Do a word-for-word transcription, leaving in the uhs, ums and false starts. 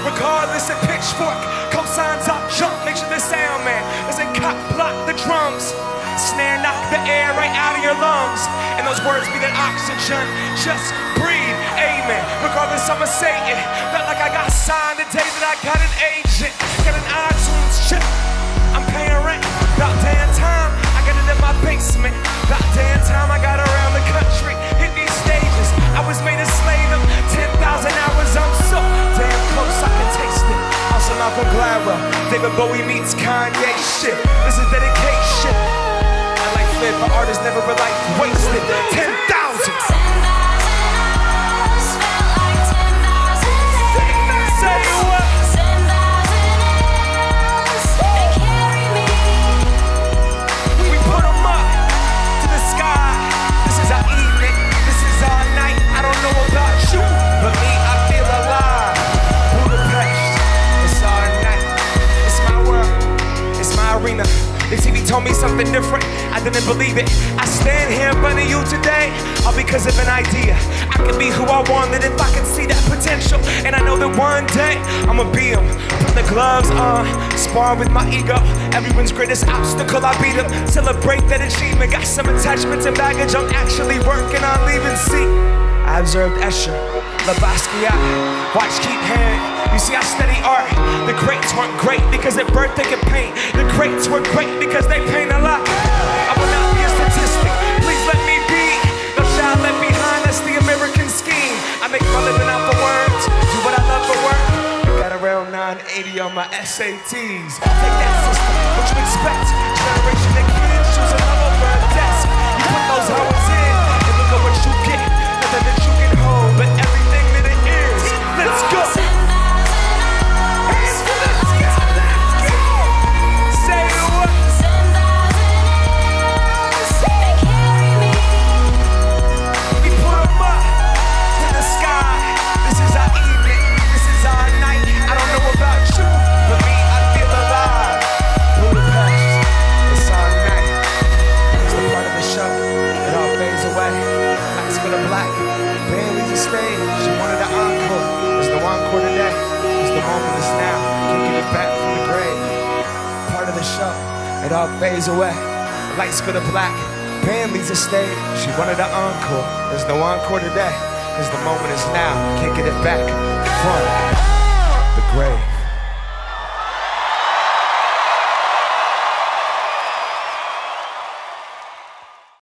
Regardless of pitchfork, cosigns up, jump, make sure the soundman doesn't cockblock the drums. Snare knock the air right out of your lungs, and those words be that oxygen. Just breathe, amen. Regardless, I'ma say it. Felt like I got signed the day that I got an agent. Got an iTunes chip, I'm paying rent. About damn time, I got it in my basement. About damn time, I got around the country, hit these stages. I was made a slave of ten thousand hours. I'm so damn close, I can taste it. Also Malcolm Gladwell, David-Bowie-meets-Kanye shit. This is dedication. I like flip, but artists never a life wasted. Ten thousand. The T V told me something different, I didn't believe it. I stand here in front of you today, all because of an idea. I can be who I wanted if I can see that potential. And I know that one day, I'ma be him. Put the gloves on, spar with my ego. Everyone's greatest obstacle, I beat him. Celebrate that achievement, got some attachments and baggage I'm actually working on leaving. See, I observed Escher, Basquiat, watch keep hand. You see I study art. The greats weren't great because at birth they could paint. The greats were great because they paint a lot. I will not be a statistic, please let me be. No child left behind, that's the American scheme. I make my living out for words, do what I love for work. Got around nine eighty on my S A Ts. Take that system, what you expect? Generation of kids choosing love over a desk. You put those hours in, and look at what you get. Nothing that you can hold, but everything that it is. Let's go. It all fades away, lights go to black, band leaves the stage. She wanted an encore, there's no encore today, cause the moment is now, can't get it back from the grave.